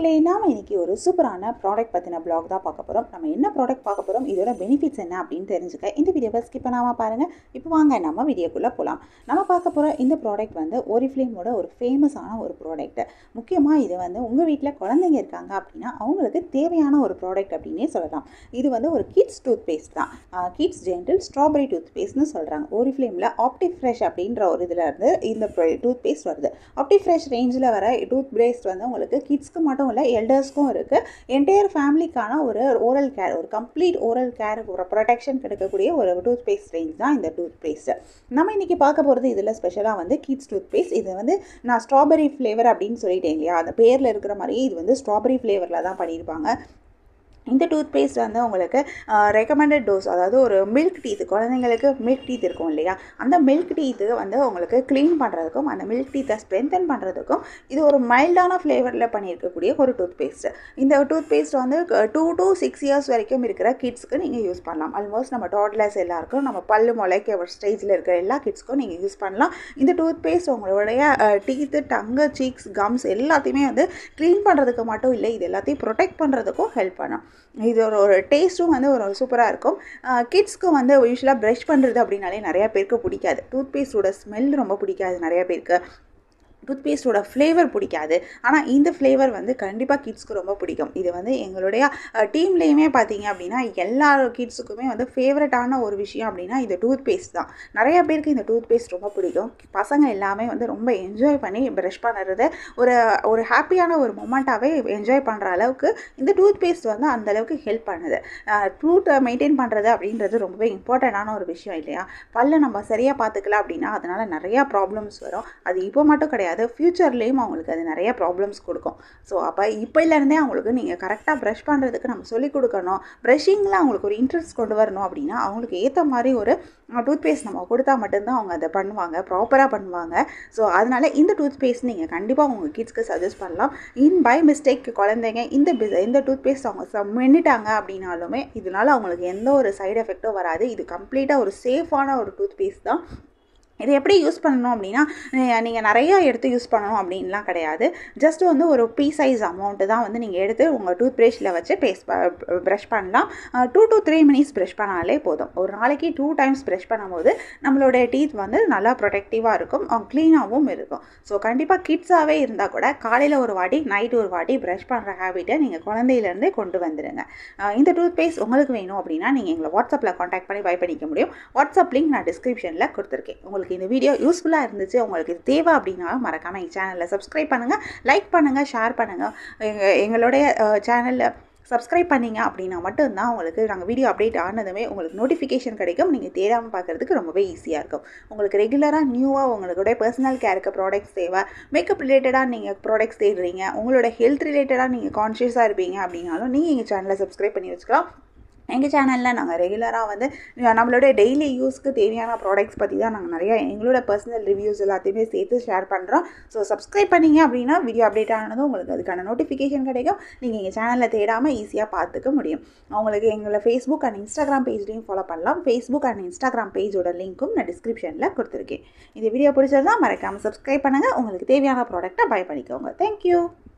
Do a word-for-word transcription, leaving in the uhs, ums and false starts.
மக்களே, நாம இன்னைக்கு ஒரு சூப்பரான ப்ராடக்ட் பற்றின பிளாக் தான் பார்க்க போகிறோம். நம்ம என்ன ப்ராடக்ட் பார்க்க போகிறோம், இதோட பெனிஃபிட்ஸ் என்ன அப்படின்னு தெரிஞ்சுக்க இந்த வீடியோவை ஸ்கிப் பண்ணாமல் பாருங்கள். இப்போ வாங்க நம்ம வீடியோக்குள்ளே போகலாம். நம்ம பார்க்க போகிற இந்த ப்ராடக்ட் வந்து ஒரிஃப்ளேமோட ஒரு ஃபேமஸான ஒரு ப்ராடக்ட். முக்கியமாக இது வந்து உங்கள் வீட்டில் குழந்தைங்க இருக்காங்க அப்படின்னா அவங்களுக்கு தேவையான ஒரு ப்ராடக்ட் அப்படின்னே சொல்லலாம். இது வந்து ஒரு கிட்ஸ் டூத்பேஸ்ட் தான். கிட்ஸ் ஜென்டில் ஸ்ட்ராபெரி டூத்பேஸ்ட்னு சொல்கிறாங்க. ஒரிஃப்ளேமில் ஆப்டிஃப்ரெஷ் அப்படின்ற ஒரு இதில் இருந்து இந்த டூத்பேஸ்ட் வருது. ஆப்டிஃப்ரெஷ் ரேஞ்சில் வர டூத் பேஸ்ட் வந்து உங்களுக்கு கிட்ஸ்க்கு மட்டும் இல்லை, எல்டர்ஸ்க்கும் இருக்குது. என்டையர் ஃபேமிலிக்கான ஒரு ஓரல் கேர், ஒரு கம்ப்ளீட் ஓரல் கேர், ஒரு ப்ரொடெக்ஷன் கிடைக்கக்கூடிய ஒரு டூத் பேஸ்ட் ரேஞ்ச் தான் இந்த டூத் பேஸ்ட். நம்ம இன்றைக்கி பார்க்க போகிறது இதில் ஸ்பெஷலாக வந்து கிட்ஸ் டூத் பேஸ்ட். இது வந்து நான் ஸ்ட்ராபெரி ஃப்ளேவர் அப்படின்னு சொல்லிட்டேன் இல்லையா, அந்த பேரில் இருக்கிற மாதிரியே இது வந்து ஸ்ட்ராபெரி ஃப்ளேவரில் தான் பண்ணியிருப்பாங்க. இந்த டூத் பேஸ்ட் வந்து உங்களுக்கு ரெக்கமெண்டட் டோஸ், அதாவது ஒரு மில்க் டீத், குழந்தைங்களுக்கு மில்க் டீத் இருக்கும் இல்லையா, அந்த மில்க் டீத்து வந்து உங்களுக்கு க்ளீன் பண்ணுறதுக்கும் அந்த மில்க் டீத்தை ஸ்ட்ரென்தன் பண்ணுறதுக்கும் இது ஒரு மைல்டான ஃப்ளேவரில் பண்ணியிருக்கக்கூடிய ஒரு டூத் பேஸ்ட். இந்த டூத் பேஸ்ட் வந்து டூ டு சிக்ஸ் இயர்ஸ் வரைக்கும் இருக்கிற கிட்ஸ்க்கு நீங்கள் யூஸ் பண்ணலாம். ஆல்மோஸ்ட் நம்ம டாட்லர்ஸ் எல்லாருக்கும், நம்ம பல்லு முளைக்க ஒரு ஸ்டேஜில் இருக்கிற எல்லா கிட்ஸ்க்கும் நீங்கள் யூஸ் பண்ணலாம். இந்த டூத் பேஸ்ட் உங்களுடைய டீத்து, டங்கு, சீக்ஸ், கம்ஸ் எல்லாத்தையுமே வந்து க்ளீன் பண்ணுறதுக்கு மட்டும் இல்லை, இது எல்லாத்தையும் ப்ரொடெக்ட் பண்ணுறதுக்கும் ஹெல்ப் பண்ணும். இது ஒரு ஒரு டேஸ்ட்டும் வந்து ஒரு சூப்பராக இருக்கும். கிட்ஸ்க்கு வந்து யூஸ்வலாக ப்ரஷ் பண்ணுறது அப்படின்னாலே நிறையா பேருக்கு பிடிக்காது. டூத் பேஸ்டோட ஸ்மெல் ரொம்ப பிடிக்காது நிறையா பேருக்கு. டூத் பேஸ்டோட ஃப்ளேவர் பிடிக்காது. ஆனால் இந்த ஃப்ளேவர் வந்து கண்டிப்பாக கிட்ஸ்க்கு ரொம்ப பிடிக்கும். இது வந்து எங்களுடைய டீம்லேயுமே பார்த்தீங்க அப்படின்னா எல்லா கிட்ஸுக்குமே வந்து ஃபேவரட்டான ஒரு விஷயம் அப்படின்னா இந்த டூத் பேஸ்ட் தான். நிறையா பேருக்கு இந்த டூத் பேஸ்ட் ரொம்ப பிடிக்கும். பசங்க எல்லாமே வந்து ரொம்ப என்ஜாய் பண்ணி ப்ரஷ் பண்ணுறது ஒரு ஒரு ஹாப்பியான ஒரு மொமெண்ட்டாகவே என்ஜாய் பண்ணுற அளவுக்கு இந்த டூத் பேஸ்ட் வந்து அந்தளவுக்கு ஹெல்ப் பண்ணுது. டூத்தை மெயின்டைன் பண்ணுறது அப்படின்றது ரொம்பவே இம்பார்ட்டண்ட்டான ஒரு விஷயம் இல்லையா. பல்ல நம்ம சரியாக பார்த்துக்கலாம் அப்படின்னா அதனால் நிறையா ப்ராப்ளம்ஸ் வரும். அது இப்போ மட்டும் கிடையாது, ஃப்யூச்சர்லேயும் அவங்களுக்கு அது நிறைய ப்ராப்ளம்ஸ் கொடுக்கும். ஸோ அப்போ இப்போலேருந்தே அவங்களுக்கு நீங்கள் கரெக்டாக ப்ரஷ் பண்ணுறதுக்கு நம்ம சொல்லிக் கொடுக்கணும். ப்ரஷிங்கில் அவங்களுக்கு ஒரு இன்ட்ரெஸ்ட் கொண்டு வரணும் அப்படின்னா அவங்களுக்கு ஏற்ற மாதிரி ஒரு டூத் பேஸ்ட் நம்ம கொடுத்தா மட்டும்தான் அவங்க அதை பண்ணுவாங்க, ப்ராப்பராக பண்ணுவாங்க. ஸோ அதனால் இந்த டூத் பேஸ்ட் நீங்கள் கண்டிப்பாக உங்கள் கிட்ஸ்க்கு சஜஸ்ட் பண்ணலாம். இன் பை மிஸ்டேக் குழந்தைங்க இந்த இந்த டூத் பேஸ்ட் அவங்க மென்னிட்டாங்க அப்படின்னாலுமே இதனால் அவங்களுக்கு எந்த ஒரு சைடு எஃபெக்டும் வராது. இது கம்ப்ளீட்டாக ஒரு சேஃபான ஒரு டூத் பேஸ்ட் தான். இது எப்படி யூஸ் பண்ணணும் அப்படின்னா, நீங்கள் நிறையா எடுத்து யூஸ் பண்ணணும் அப்படின்லாம் கிடையாது. ஜஸ்ட் வந்து ஒரு பீ சைஸ் அமௌண்ட்டு தான் வந்து நீங்கள் எடுத்து உங்கள் டூத் ப்ரஷில் வச்சு பேஸ்ட் ப்ரஷ் பண்ணலாம். Two to three minutes brush பண்ணாலே போதும். ஒரு நாளைக்கு டூ டைம்ஸ் ப்ரஷ் பண்ணும்போது நம்மளுடைய டீத் வந்து நல்லா ப்ரொடெக்டிவாக இருக்கும், க்ளீனாகவும் இருக்கும். ஸோ கண்டிப்பாக கிட்ஸாகவே இருந்தால் கூட காலையில் ஒரு வாட்டி, நைட்டு ஒரு வாட்டி ப்ரஷ் பண்ணுற ஹேபிட்டை நீங்கள் குழந்தையிலேருந்தே கொண்டு வந்துடுங்க. இந்த டூத் பேஸ்ட் உங்களுக்கு வேணும் அப்படின்னா நீங்கள் எங்களை வாட்ஸ்அப்பில் காண்டாக்ட் பண்ணி பை பண்ணிக்க முடியும். வாட்ஸ்அப் லிங்க் நான் டிஸ்கிரிப்ஷனில் கொடுத்துருக்கேன். உங்களுக்கு இந்த வீடியோ யூஸ்ஃபுல்லாக இருந்துச்சு, உங்களுக்கு இது தேவை அப்படின்னாலும் மறக்காமல் எங்கள் சேனலில் சப்ஸ்கிரைப் பண்ணுங்கள், லைக் பண்ணுங்கள், ஷேர் பண்ணுங்கள். எங்கள் எங்களுடைய சேனலில் சப்ஸ்கிரைப் பண்ணிங்க அப்படின்னா மட்டும்தான் உங்களுக்கு நாங்கள் வீடியோ அப்டேட் ஆனதுமே உங்களுக்கு நோட்டிஃபிகேஷன் கிடைக்கும். நீங்கள் தேடாமல் பார்க்குறதுக்கு ரொம்பவே ஈஸியாக இருக்கும். உங்களுக்கு ரெகுலராக நியூவாக உங்களுடைய பர்சனல் கேருக்கு ப்ராடக்ட்ஸ் தேவை, மேக்கப் ரிலேட்டடாக நீங்கள் ப்ராடக்ட்ஸ் தேடுறீங்க, உங்களோட ஹெல்த் ரிலேட்டடாக நீங்கள் கான்ஷியஸாக இருப்பீங்க அப்படின்னாலும் நீங்கள் எங்கள் சேனலை சப்ஸ்கிரைப் பண்ணி வச்சுக்கலாம். எங்கள் சேனலில் நாங்கள் ரெகுலராக வந்து நம்மளோட டெய்லி யூஸ்க்கு தேவையான ப்ராடக்ட்ஸ் பற்றி தான் நாங்கள் நிறையா எங்களோட பர்சனல் ரிவ்யூஸ் எல்லாத்தையுமே சேர்த்து ஷேர் பண்ணுறோம். ஸோ சப்ஸ்கிரைப் பண்ணிங்க அப்படின்னா வீடியோ அப்டேட் ஆனதும் உங்களுக்கு அதுக்கான நோட்டிஃபிகேஷன் கிடைக்கும். நீங்கள் எங்கள் சேனலில் தேடாமல் ஈஸியாக பார்த்துக்க முடியும். உங்களுக்கு எங்களை ஃபேஸ்புக் அண்ட் இன்ஸ்டாகிராம் பேஜ்லையும் ஃபாலோ பண்ணலாம். ஃபேஸ்புக் அண்ட் இன்ஸ்டாகிராம் பேஜோட லிங்க்கும் நான் டிஸ்கிரிப்ஷனில் கொடுத்துருக்கேன். இந்த வீடியோ பிடிச்சிருந்தா மறக்காமல் சப்ஸ்கிரைப் பண்ணுங்கள். உங்களுக்கு தேவையான ப்ராடக்ட்டை பை பண்ணிக்கோங்க. தேங்க்யூ.